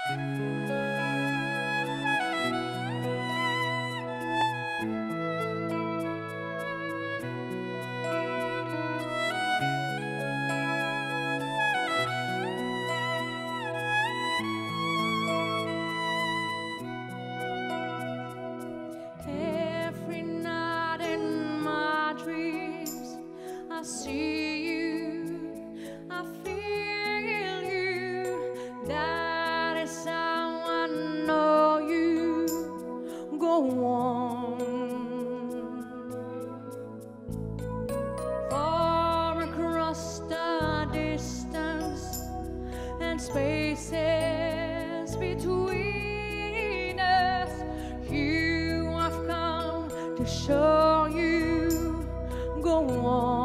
Every night in my dreams, I see you, I feel you. That is how I know you. Go on. Far across the distance and spaces between us, you have come to show you. Go on.